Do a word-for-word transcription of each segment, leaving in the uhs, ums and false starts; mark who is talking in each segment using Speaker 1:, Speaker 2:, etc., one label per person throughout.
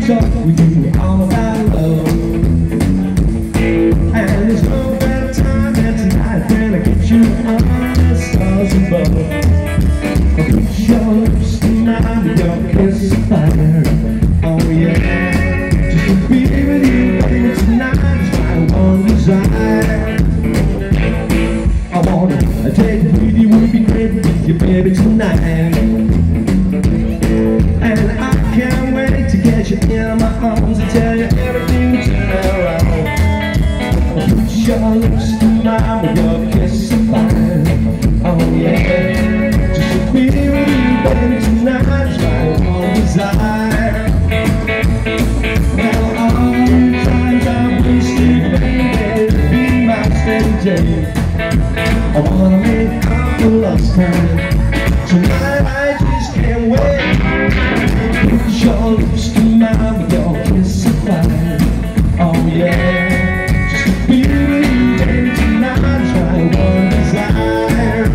Speaker 1: talk with you all about love. And there's no better time than tonight when I get you on the stars above. I'll put your lips to mine with your kiss of fire. Oh yeah, just to be with you, baby, tonight is my one desire. I wanna take it with you, would be great with you, baby, tonight. And I can't wait to get you in my arms and tell you everything's around. I'll put your lips to mine with your kiss of fire. Oh yeah, just to be with you, baby, tonight is my one desire. Well, all the times I've wasted, baby, to be my steady day. I wanna make up for lost time. Tonight I just can't wait. Put your lips to mine with your kiss of fire. Oh yeah, just to be with you, baby, tonight is my one desire.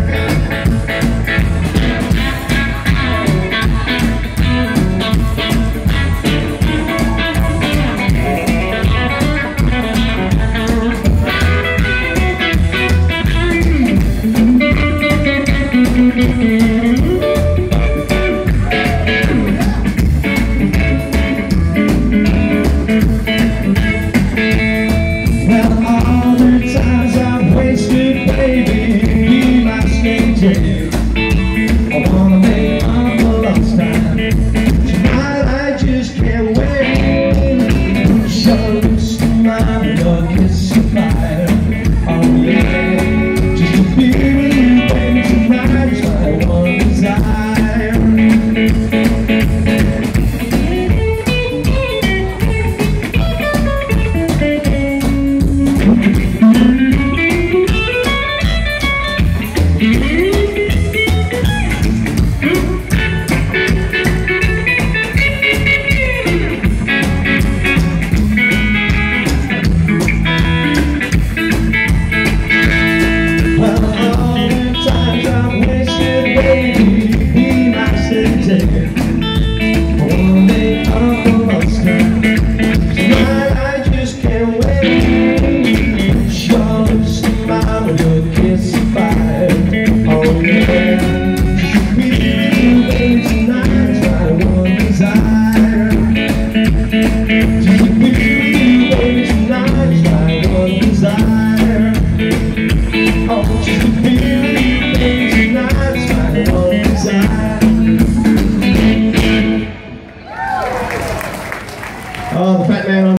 Speaker 1: Well, all the times I've wasted, baby, be my stranger. I wanna make up for lost time. Tonight I just can't wait. Put your lips to mine with your kiss of fire. Oh yeah, just to be with you, baby, tonight is my one desire. Oh, the fat man on